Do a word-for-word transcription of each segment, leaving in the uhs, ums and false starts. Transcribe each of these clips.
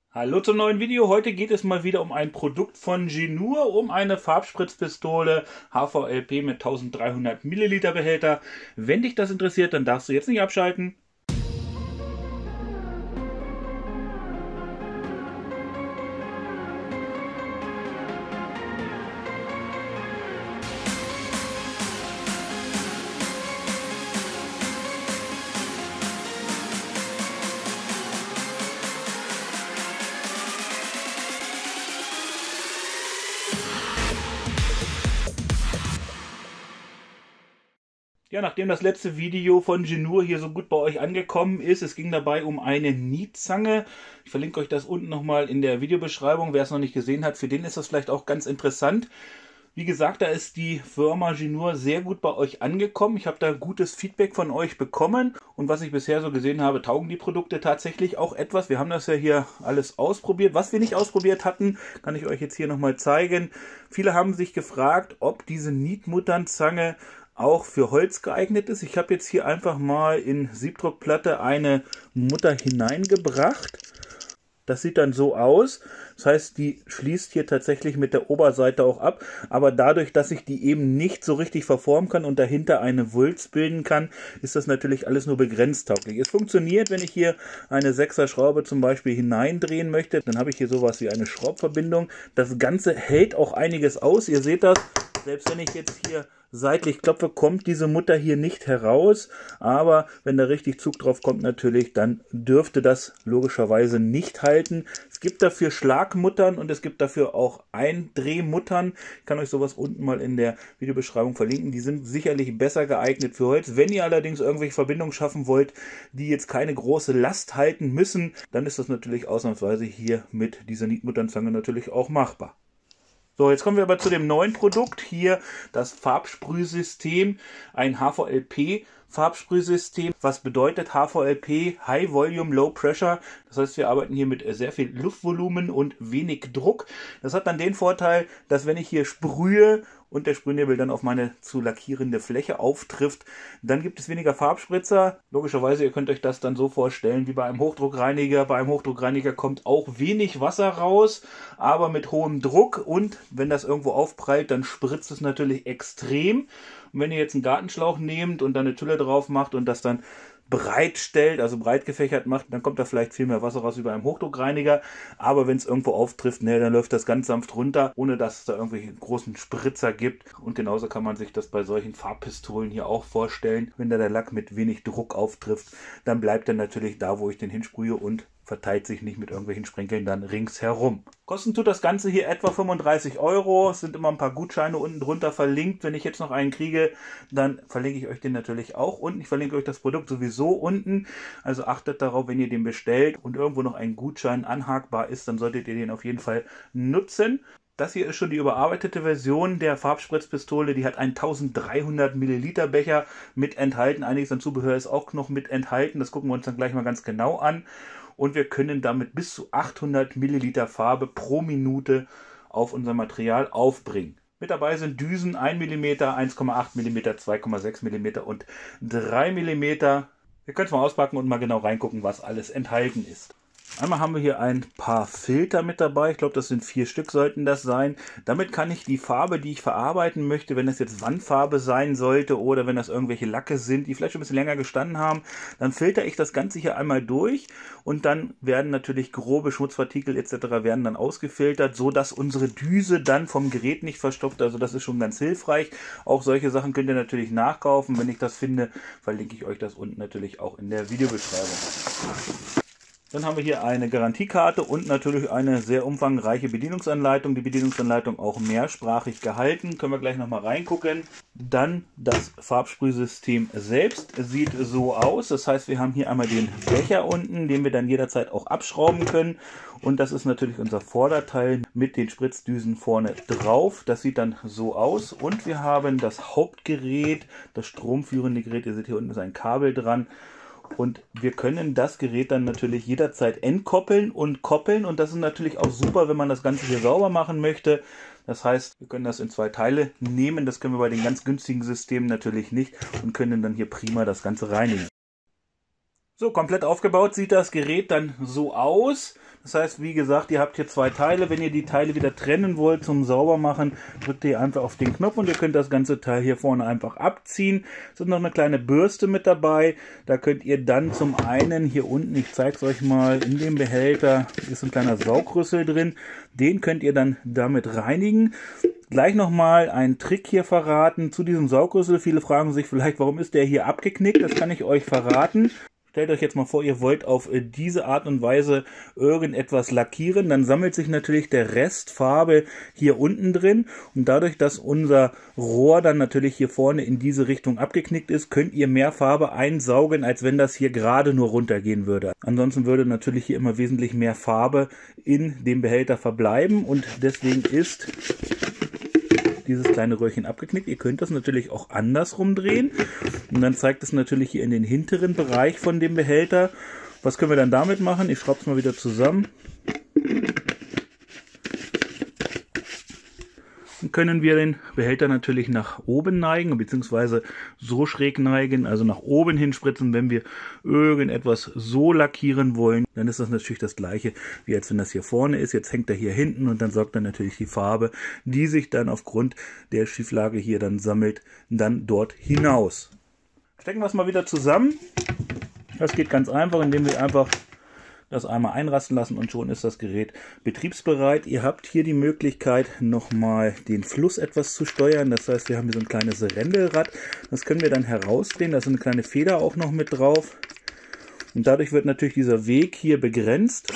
Hallo zum neuen Video. Heute geht es mal wieder um ein Produkt von Genur, um eine Farbspritzpistole H V L P mit dreizehnhundert Milliliter Behälter. Wenn dich das interessiert, dann darfst du jetzt nicht abschalten. Ja, nachdem das letzte Video von Genur hier so gut bei euch angekommen ist, es ging dabei um eine Nietzange. Ich verlinke euch das unten nochmal in der Videobeschreibung. Wer es noch nicht gesehen hat, für den ist das vielleicht auch ganz interessant. Wie gesagt, da ist die Firma Genur sehr gut bei euch angekommen. Ich habe da gutes Feedback von euch bekommen. Und was ich bisher so gesehen habe, taugen die Produkte tatsächlich auch etwas. Wir haben das ja hier alles ausprobiert. Was wir nicht ausprobiert hatten, kann ich euch jetzt hier nochmal zeigen. Viele haben sich gefragt, ob diese Nietmutternzange auch für Holz geeignet ist. Ich habe jetzt hier einfach mal in Siebdruckplatte eine Mutter hineingebracht. Das sieht dann so aus. Das heißt, die schließt hier tatsächlich mit der Oberseite auch ab. Aber dadurch, dass ich die eben nicht so richtig verformen kann und dahinter eine Wulst bilden kann, ist das natürlich alles nur begrenzt tauglich. Es funktioniert, wenn ich hier eine sechser Schraube zum Beispiel hineindrehen möchte. Dann habe ich hier sowas wie eine Schraubverbindung. Das Ganze hält auch einiges aus. Ihr seht das, selbst wenn ich jetzt hier seitlich klopfe, kommt diese Mutter hier nicht heraus, aber wenn da richtig Zug drauf kommt natürlich, dann dürfte das logischerweise nicht halten. Es gibt dafür Schlagmuttern und es gibt dafür auch Eindrehmuttern. Ich kann euch sowas unten mal in der Videobeschreibung verlinken. Die sind sicherlich besser geeignet für Holz. Wenn ihr allerdings irgendwelche Verbindungen schaffen wollt, die jetzt keine große Last halten müssen, dann ist das natürlich ausnahmsweise hier mit dieser Nietmutternzange natürlich auch machbar. So, jetzt kommen wir aber zu dem neuen Produkt hier, das Farbsprühsystem, ein H V L P Farbsprühsystem. Was bedeutet H V L P? High Volume, Low Pressure. Das heißt, wir arbeiten hier mit sehr viel Luftvolumen und wenig Druck. Das hat dann den Vorteil, dass wenn ich hier sprühe und der Sprühnebel dann auf meine zu lackierende Fläche auftrifft, dann gibt es weniger Farbspritzer. Logischerweise, ihr könnt euch das dann so vorstellen wie bei einem Hochdruckreiniger. Bei einem Hochdruckreiniger kommt auch wenig Wasser raus, aber mit hohem Druck, und wenn das irgendwo aufprallt, dann spritzt es natürlich extrem. Und wenn ihr jetzt einen Gartenschlauch nehmt und dann eine Tülle drauf macht und das dann breit stellt, also breit gefächert macht, dann kommt da vielleicht viel mehr Wasser raus wie bei einem Hochdruckreiniger. Aber wenn es irgendwo auftrifft, ne, dann läuft das ganz sanft runter, ohne dass es da irgendwelche großen Spritzer gibt. Und genauso kann man sich das bei solchen Farbpistolen hier auch vorstellen. Wenn da der Lack mit wenig Druck auftrifft, dann bleibt er natürlich da, wo ich den hinsprühe, und verteilt sich nicht mit irgendwelchen Sprenkeln dann ringsherum. Kosten tut das Ganze hier etwa fünfunddreißig Euro. Es sind immer ein paar Gutscheine unten drunter verlinkt. Wenn ich jetzt noch einen kriege, dann verlinke ich euch den natürlich auch unten. Ich verlinke euch das Produkt sowieso unten. Also achtet darauf, wenn ihr den bestellt und irgendwo noch ein Gutschein anhakbar ist, dann solltet ihr den auf jeden Fall nutzen. Das hier ist schon die überarbeitete Version der Farbspritzpistole. Die hat einen dreizehnhundert Milliliter Becher mit enthalten. Einiges an Zubehör ist auch noch mit enthalten. Das gucken wir uns dann gleich mal ganz genau an. Und wir können damit bis zu achthundert Milliliter Farbe pro Minute auf unser Material aufbringen. Mit dabei sind Düsen ein Millimeter, eins Komma acht Millimeter, zwei Komma sechs Millimeter und drei Millimeter. Ihr könnt es mal auspacken und mal genau reingucken, was alles enthalten ist. Einmal haben wir hier ein paar Filter mit dabei. Ich glaube, das sind vier Stück, sollten das sein. Damit kann ich die Farbe, die ich verarbeiten möchte, wenn das jetzt Wandfarbe sein sollte oder wenn das irgendwelche Lacke sind, die vielleicht schon ein bisschen länger gestanden haben, dann filter ich das Ganze hier einmal durch und dann werden natürlich grobe Schmutzpartikel et cetera werden dann ausgefiltert, so dass unsere Düse dann vom Gerät nicht verstopft. Also das ist schon ganz hilfreich. Auch solche Sachen könnt ihr natürlich nachkaufen. Wenn ich das finde, verlinke ich euch das unten natürlich auch in der Videobeschreibung. Dann haben wir hier eine Garantiekarte und natürlich eine sehr umfangreiche Bedienungsanleitung. Die Bedienungsanleitung auch mehrsprachig gehalten. Können wir gleich nochmal reingucken. Dann das Farbsprühsystem selbst sieht so aus. Das heißt, wir haben hier einmal den Becher unten, den wir dann jederzeit auch abschrauben können. Und das ist natürlich unser Vorderteil mit den Spritzdüsen vorne drauf. Das sieht dann so aus. Und wir haben das Hauptgerät, das stromführende Gerät. Ihr seht, hier unten ist ein Kabel dran. Und wir können das Gerät dann natürlich jederzeit entkoppeln und koppeln. Und das ist natürlich auch super, wenn man das Ganze hier sauber machen möchte. Das heißt, wir können das in zwei Teile nehmen. Das können wir bei den ganz günstigen Systemen natürlich nicht und können dann hier prima das Ganze reinigen. So, komplett aufgebaut sieht das Gerät dann so aus. Das heißt, wie gesagt, ihr habt hier zwei Teile. Wenn ihr die Teile wieder trennen wollt zum Saubermachen, drückt ihr einfach auf den Knopf und ihr könnt das ganze Teil hier vorne einfach abziehen. Es ist noch eine kleine Bürste mit dabei. Da könnt ihr dann zum einen hier unten, ich zeige es euch mal, in dem Behälter ist ein kleiner Saugrüssel drin. Den könnt ihr dann damit reinigen. Gleich nochmal einen Trick hier verraten zu diesem Saugrüssel. Viele fragen sich vielleicht, warum ist der hier abgeknickt? Das kann ich euch verraten. Stellt euch jetzt mal vor, ihr wollt auf diese Art und Weise irgendetwas lackieren, dann sammelt sich natürlich der Rest Farbe hier unten drin und dadurch, dass unser Rohr dann natürlich hier vorne in diese Richtung abgeknickt ist, könnt ihr mehr Farbe einsaugen, als wenn das hier gerade nur runtergehen würde. Ansonsten würde natürlich hier immer wesentlich mehr Farbe in dem Behälter verbleiben und deswegen ist dieses kleine Röhrchen abgeknickt. Ihr könnt das natürlich auch andersrum drehen und dann zeigt es natürlich hier in den hinteren Bereich von dem Behälter. Was können wir dann damit machen? Ich schraube es mal wieder zusammen. Dann können wir den Behälter natürlich nach oben neigen, beziehungsweise so schräg neigen, also nach oben hin spritzen. Wenn wir irgendetwas so lackieren wollen, dann ist das natürlich das gleiche, wie als wenn das hier vorne ist. Jetzt hängt er hier hinten und dann sorgt dann natürlich die Farbe, die sich dann aufgrund der Schieflage hier dann sammelt, dann dort hinaus. Stecken wir es mal wieder zusammen. Das geht ganz einfach, indem wir einfach das einmal einrasten lassen und schon ist das Gerät betriebsbereit. Ihr habt hier die Möglichkeit, nochmal den Fluss etwas zu steuern. Das heißt, wir haben hier so ein kleines Rändelrad. Das können wir dann herausdrehen. Da ist eine kleine Feder auch noch mit drauf. Und dadurch wird natürlich dieser Weg hier begrenzt.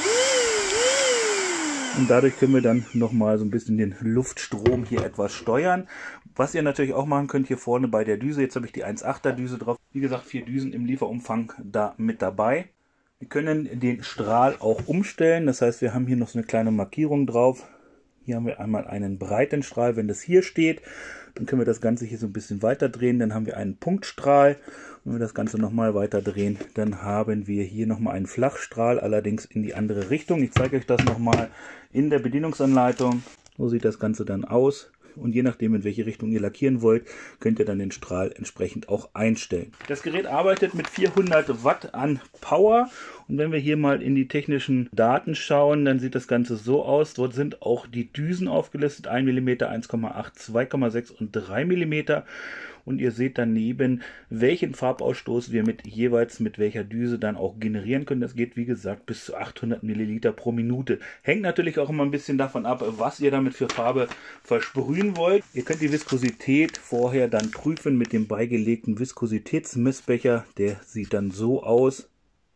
Und dadurch können wir dann nochmal so ein bisschen den Luftstrom hier etwas steuern. Was ihr natürlich auch machen könnt hier vorne bei der Düse. Jetzt habe ich die eins Komma achter Düse drauf. Wie gesagt, vier Düsen im Lieferumfang da mit dabei. Wir können den Strahl auch umstellen, das heißt, wir haben hier noch so eine kleine Markierung drauf. Hier haben wir einmal einen breiten Strahl, wenn das hier steht, dann können wir das Ganze hier so ein bisschen weiter drehen, dann haben wir einen Punktstrahl. Und wenn wir das Ganze nochmal weiter drehen, dann haben wir hier nochmal einen Flachstrahl, allerdings in die andere Richtung. Ich zeige euch das nochmal in der Bedienungsanleitung. So sieht das Ganze dann aus. Und je nachdem, in welche Richtung ihr lackieren wollt, könnt ihr dann den Strahl entsprechend auch einstellen. Das Gerät arbeitet mit vierhundert Watt an Power. Und wenn wir hier mal in die technischen Daten schauen, dann sieht das Ganze so aus. Dort sind auch die Düsen aufgelistet. ein Millimeter, eins Komma acht, zwei Komma sechs und drei Millimeter. Und ihr seht daneben, welchen Farbausstoß wir mit jeweils mit welcher Düse dann auch generieren können. Das geht, wie gesagt, bis zu achthundert Milliliter pro Minute. Hängt natürlich auch immer ein bisschen davon ab, was ihr damit für Farbe versprühen wollt. Ihr könnt die Viskosität vorher dann prüfen mit dem beigelegten Viskositätsmessbecher. Der sieht dann so aus.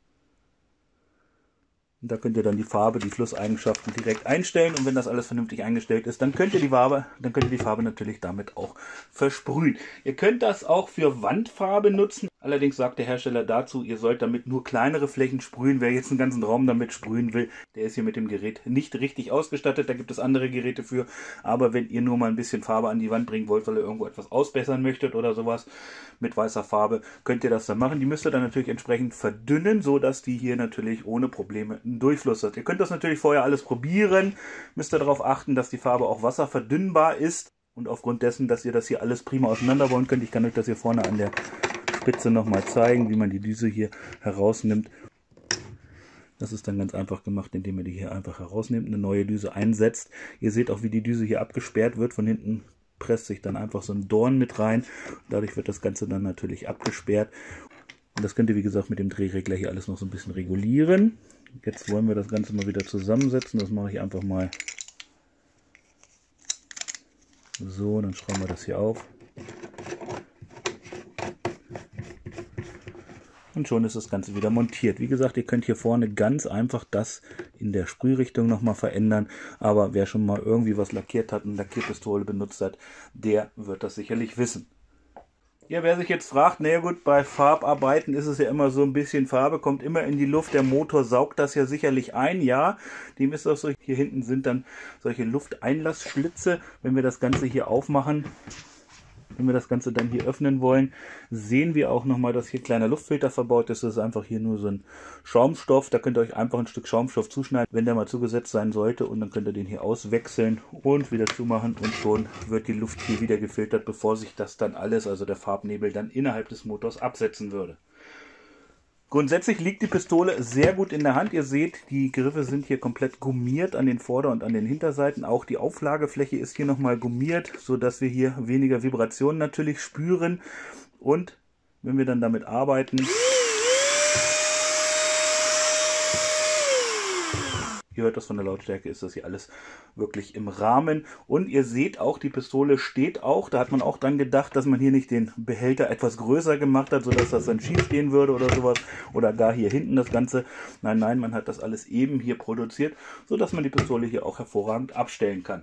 Und da könnt ihr dann die Farbe, die Flusseigenschaften direkt einstellen und wenn das alles vernünftig eingestellt ist, dann könnt ihr die Farbe, dann könnt ihr die Farbe natürlich damit auch versprühen. Ihr könnt das auch für Wandfarbe nutzen. Allerdings sagt der Hersteller dazu, ihr sollt damit nur kleinere Flächen sprühen. Wer jetzt einen ganzen Raum damit sprühen will, der ist hier mit dem Gerät nicht richtig ausgestattet. Da gibt es andere Geräte für. Aber wenn ihr nur mal ein bisschen Farbe an die Wand bringen wollt, weil ihr irgendwo etwas ausbessern möchtet oder sowas mit weißer Farbe, könnt ihr das dann machen. Die müsst ihr dann natürlich entsprechend verdünnen, so dass die hier natürlich ohne Probleme einen Durchfluss hat. Ihr könnt das natürlich vorher alles probieren. Müsst ihr darauf achten, dass die Farbe auch wasserverdünnbar ist. Und aufgrund dessen, dass ihr das hier alles prima auseinanderbauen könnt, ich kann euch das hier vorne an der Spitze nochmal zeigen, wie man die Düse hier herausnimmt. Das ist dann ganz einfach gemacht, indem ihr die hier einfach herausnimmt, eine neue Düse einsetzt. Ihr seht auch, wie die Düse hier abgesperrt wird. Von hinten presst sich dann einfach so ein Dorn mit rein. Dadurch wird das Ganze dann natürlich abgesperrt. Und das könnt ihr, wie gesagt, mit dem Drehregler hier alles noch so ein bisschen regulieren. Jetzt wollen wir das Ganze mal wieder zusammensetzen. Das mache ich einfach mal so, dann schrauben wir das hier auf. Und schon ist das Ganze wieder montiert. Wie gesagt, ihr könnt hier vorne ganz einfach das in der Sprührichtung nochmal verändern. Aber wer schon mal irgendwie was lackiert hat und Lackierpistole benutzt hat, der wird das sicherlich wissen. Ja, wer sich jetzt fragt, naja gut, bei Farbarbeiten ist es ja immer so ein bisschen, Farbe kommt immer in die Luft, der Motor saugt das ja sicherlich ein, ja, dem ist auch so, hier hinten sind dann solche Lufteinlassschlitze, wenn wir das Ganze hier aufmachen, wenn wir das Ganze dann hier öffnen wollen, sehen wir auch nochmal, dass hier ein kleiner Luftfilter verbaut ist. Das ist einfach hier nur so ein Schaumstoff. Da könnt ihr euch einfach ein Stück Schaumstoff zuschneiden, wenn der mal zugesetzt sein sollte. Und dann könnt ihr den hier auswechseln und wieder zumachen. Und schon wird die Luft hier wieder gefiltert, bevor sich das dann alles, also der Farbnebel, dann innerhalb des Motors absetzen würde. Grundsätzlich liegt die Pistole sehr gut in der Hand. Ihr seht, die Griffe sind hier komplett gummiert an den Vorder- und an den Hinterseiten. Auch die Auflagefläche ist hier nochmal gummiert, sodass wir hier weniger Vibrationen natürlich spüren. Und wenn wir dann damit arbeiten, ihr hört das von der Lautstärke, ist das hier alles wirklich im Rahmen. Und ihr seht auch, die Pistole steht auch. Da hat man auch dann gedacht, dass man hier nicht den Behälter etwas größer gemacht hat, sodass das dann schief stehen würde oder sowas. Oder gar hier hinten das Ganze. Nein, nein, man hat das alles eben hier produziert, sodass man die Pistole hier auch hervorragend abstellen kann.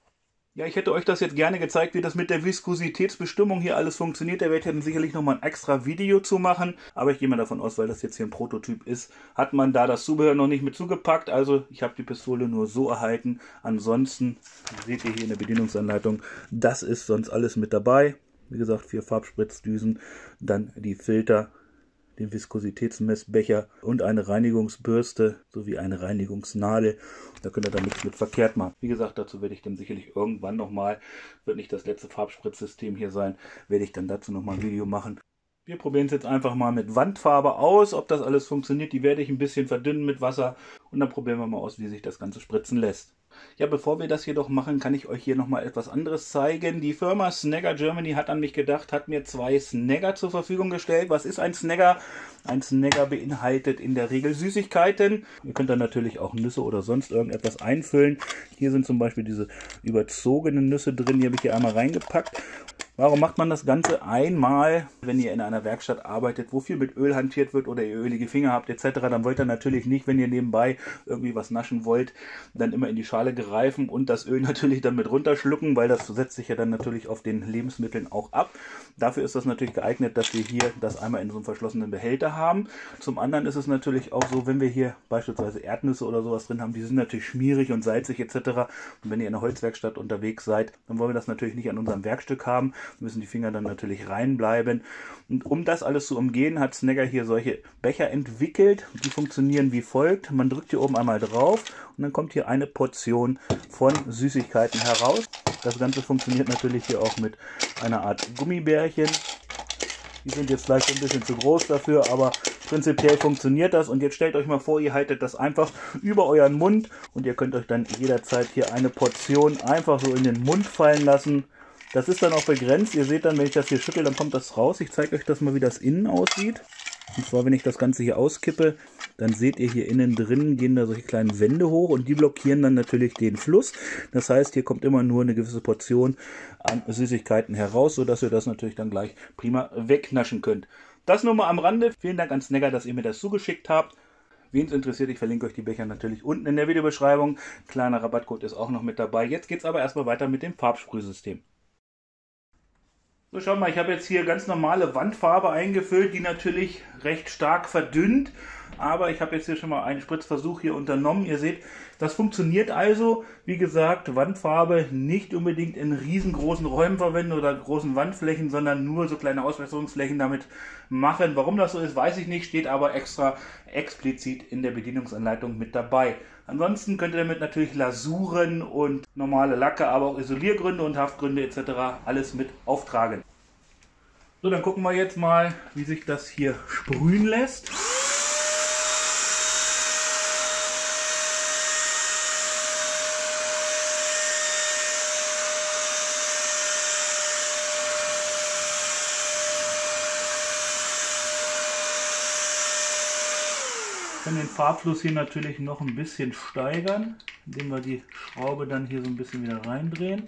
Ja, ich hätte euch das jetzt gerne gezeigt, wie das mit der Viskositätsbestimmung hier alles funktioniert. Da werde ich dann sicherlich nochmal ein extra Video zu machen. Aber ich gehe mal davon aus, weil das jetzt hier ein Prototyp ist, hat man da das Zubehör noch nicht mit zugepackt. Also ich habe die Pistole nur so erhalten. Ansonsten seht ihr hier in der Bedienungsanleitung, das ist sonst alles mit dabei. Wie gesagt, vier Farbspritzdüsen, dann die Filter, den Viskositätsmessbecher und eine Reinigungsbürste sowie eine Reinigungsnadel. Da könnt ihr dann nichts mit verkehrt machen. Wie gesagt, dazu werde ich dann sicherlich irgendwann nochmal, wird nicht das letzte Farbspritzsystem hier sein, werde ich dann dazu nochmal ein Video machen. Wir probieren es jetzt einfach mal mit Wandfarbe aus, ob das alles funktioniert. Die werde ich ein bisschen verdünnen mit Wasser und dann probieren wir mal aus, wie sich das Ganze spritzen lässt. Ja, bevor wir das jedoch machen, kann ich euch hier nochmal etwas anderes zeigen. Die Firma Snagger Germany hat an mich gedacht, hat mir zwei Snagger zur Verfügung gestellt. Was ist ein Snagger? Ein Snagger beinhaltet in der Regel Süßigkeiten. Ihr könnt dann natürlich auch Nüsse oder sonst irgendetwas einfüllen. Hier sind zum Beispiel diese überzogenen Nüsse drin, die habe ich hier einmal reingepackt. Warum macht man das Ganze einmal, wenn ihr in einer Werkstatt arbeitet, wo viel mit Öl hantiert wird oder ihr ölige Finger habt et cetera? Dann wollt ihr natürlich nicht, wenn ihr nebenbei irgendwie was naschen wollt, dann immer in die Schale greifen und das Öl natürlich dann mit runterschlucken, weil das setzt sich ja dann natürlich auf den Lebensmitteln auch ab. Dafür ist das natürlich geeignet, dass wir hier das einmal in so einem verschlossenen Behälter haben. Zum anderen ist es natürlich auch so, wenn wir hier beispielsweise Erdnüsse oder sowas drin haben, die sind natürlich schmierig und salzig et cetera. Und wenn ihr in einer Holzwerkstatt unterwegs seid, dann wollen wir das natürlich nicht an unserem Werkstück haben. Müssen die Finger dann natürlich reinbleiben. Und um das alles zu umgehen, hat Snagger hier solche Becher entwickelt. Die funktionieren wie folgt. Man drückt hier oben einmal drauf und dann kommt hier eine Portion von Süßigkeiten heraus. Das Ganze funktioniert natürlich hier auch mit einer Art Gummibärchen. Die sind jetzt vielleicht ein bisschen zu groß dafür, aber prinzipiell funktioniert das. Und jetzt stellt euch mal vor, ihr haltet das einfach über euren Mund und ihr könnt euch dann jederzeit hier eine Portion einfach so in den Mund fallen lassen. Das ist dann auch begrenzt. Ihr seht dann, wenn ich das hier schüttel, dann kommt das raus. Ich zeige euch das mal, wie das innen aussieht. Und zwar, wenn ich das Ganze hier auskippe, dann seht ihr hier innen drin, gehen da solche kleinen Wände hoch und die blockieren dann natürlich den Fluss. Das heißt, hier kommt immer nur eine gewisse Portion an Süßigkeiten heraus, sodass ihr das natürlich dann gleich prima wegnaschen könnt. Das nur mal am Rande. Vielen Dank an Snagger, dass ihr mir das zugeschickt habt. Wen es interessiert, ich verlinke euch die Becher natürlich unten in der Videobeschreibung. Kleiner Rabattcode ist auch noch mit dabei. Jetzt geht es aber erstmal weiter mit dem Farbsprühsystem. So, schau mal, ich habe jetzt hier ganz normale Wandfarbe eingefüllt, die natürlich recht stark verdünnt. Aber ich habe jetzt hier schon mal einen Spritzversuch hier unternommen. Ihr seht, das funktioniert also. Wie gesagt, Wandfarbe nicht unbedingt in riesengroßen Räumen verwenden oder großen Wandflächen, sondern nur so kleine Auswässerungsflächen damit machen. Warum das so ist, weiß ich nicht, steht aber extra explizit in der Bedienungsanleitung mit dabei. Ansonsten könnt ihr damit natürlich Lasuren und normale Lacke, aber auch Isoliergründe und Haftgründe et cetera alles mit auftragen. So, dann gucken wir jetzt mal, wie sich das hier sprühen lässt. Wir können den Farbfluss hier natürlich noch ein bisschen steigern, indem wir die Schraube dann hier so ein bisschen wieder reindrehen.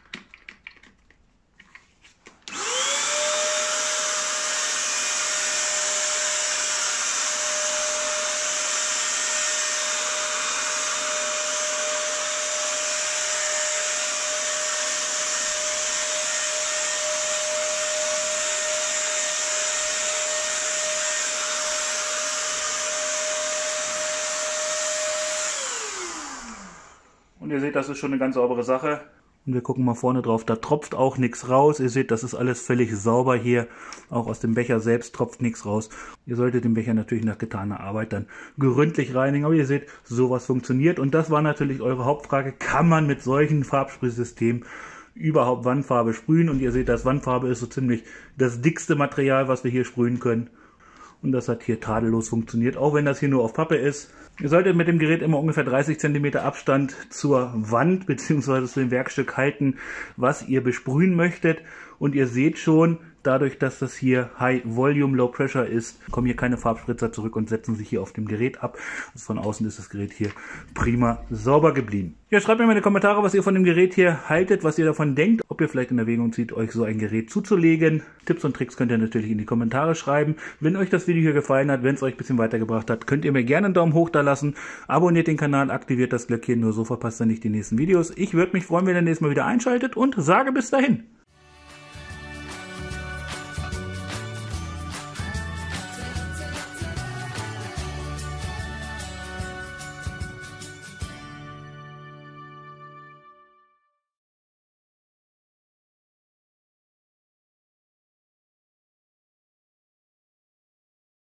Und ihr seht, das ist schon eine ganz saubere Sache. Und wir gucken mal vorne drauf, da tropft auch nichts raus. Ihr seht, das ist alles völlig sauber hier. Auch aus dem Becher selbst tropft nichts raus. Ihr solltet den Becher natürlich nach getaner Arbeit dann gründlich reinigen. Aber ihr seht, sowas funktioniert. Und das war natürlich eure Hauptfrage. Kann man mit solchen Farbsprühsystemen überhaupt Wandfarbe sprühen? Und ihr seht, das Wandfarbe ist so ziemlich das dickste Material, was wir hier sprühen können. Und das hat hier tadellos funktioniert, auch wenn das hier nur auf Pappe ist. Ihr solltet mit dem Gerät immer ungefähr dreißig Zentimeter Abstand zur Wand bzw. zu dem Werkstück halten, was ihr besprühen möchtet. Und ihr seht schon, dadurch, dass das hier High Volume, Low Pressure ist, kommen hier keine Farbspritzer zurück und setzen sich hier auf dem Gerät ab. Also von außen ist das Gerät hier prima sauber geblieben. Ja, schreibt mir mal in die Kommentare, was ihr von dem Gerät hier haltet, was ihr davon denkt, ob ihr vielleicht in Erwägung zieht, euch so ein Gerät zuzulegen. Tipps und Tricks könnt ihr natürlich in die Kommentare schreiben. Wenn euch das Video hier gefallen hat, wenn es euch ein bisschen weitergebracht hat, könnt ihr mir gerne einen Daumen hoch da lassen. Abonniert den Kanal, aktiviert das Glöckchen, nur so verpasst ihr nicht die nächsten Videos. Ich würde mich freuen, wenn ihr nächstes Mal wieder einschaltet und sage bis dahin.